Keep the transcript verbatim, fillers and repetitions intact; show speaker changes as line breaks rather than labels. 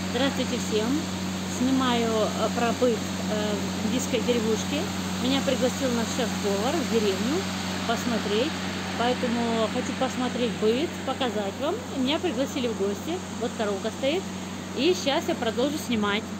Здравствуйте всем! Снимаю э, про быт э, в индийской деревушке. Меня пригласил наш шеф-повар в деревню посмотреть. Поэтому хочу посмотреть быт, показать вам. Меня пригласили в гости. Вот коровка стоит. И сейчас я продолжу снимать.